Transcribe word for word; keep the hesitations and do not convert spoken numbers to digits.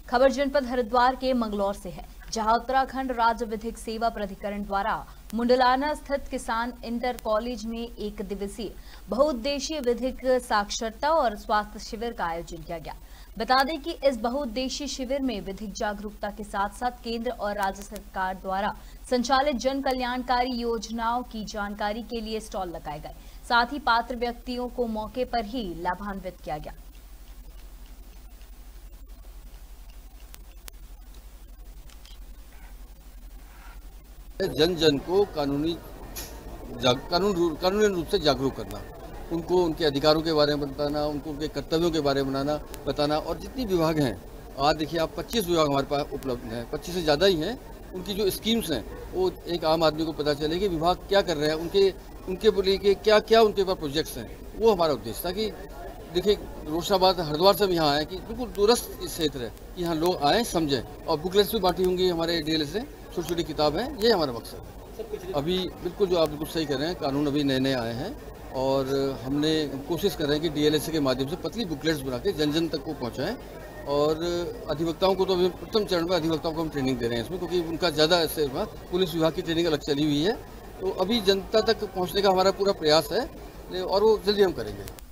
खबर जनपद हरिद्वार के मंगलौर से है, जहां उत्तराखंड राज्य विधिक सेवा प्राधिकरण द्वारा मुंडलाना स्थित किसान इंटर कॉलेज में एक दिवसीय बहुउद्देशीय विधिक साक्षरता और स्वास्थ्य शिविर का आयोजन किया गया। बता दें कि इस बहुउद्देशीय शिविर में विधिक जागरूकता के साथ साथ केंद्र और राज्य सरकार द्वारा संचालित जन कल्याणकारी योजनाओं की जानकारी के लिए स्टॉल लगाए गए। साथ ही पात्र व्यक्तियों को मौके पर ही लाभान्वित किया गया। जन जन को कानूनी कानून कानूनी रूप से जागरूक करना, उनको उनके अधिकारों के बारे में बताना, उनको उनके कर्तव्यों के बारे में बनाना बताना। और जितनी विभाग हैं, आज देखिए आप पच्चीस विभाग हमारे पास उपलब्ध हैं, पच्चीस से ज़्यादा ही हैं। उनकी जो स्कीम्स हैं वो एक आम आदमी को पता चले कि विभाग क्या कर रहे हैं, उनके उनके बोलिए कि क्या क्या उनके पास प्रोजेक्ट्स हैं। वो हमारा उद्देश्य था कि देखिए रोशनाबाद हरिद्वार से भी यहाँ आए कि बिल्कुल दूरस्थ क्षेत्र है कि यहाँ लोग आएँ समझें। और बुकलेट्स भी बांटी होंगी हमारे डी एल ए से, छोटी छोटी किताब है। ये हमारा मकसद है। अभी बिल्कुल जो आप बिल्कुल सही कर रहे हैं, कानून अभी नए नए आए हैं और हमने कोशिश कर रहे हैं कि डी एल ए सी के माध्यम से पतली बुकलेट्स बना के जन जन तक को पहुँचाएँ। और अधिवक्ताओं को तो अभी प्रथम चरण में अधिवक्ताओं को हम ट्रेनिंग दे रहे हैं इसमें, क्योंकि उनका ज़्यादा ऐसे पुलिस विभाग की ट्रेनिंग अलग चली हुई है। तो अभी जनता तक पहुँचने का हमारा पूरा प्रयास है और वो जल्दी हम करेंगे।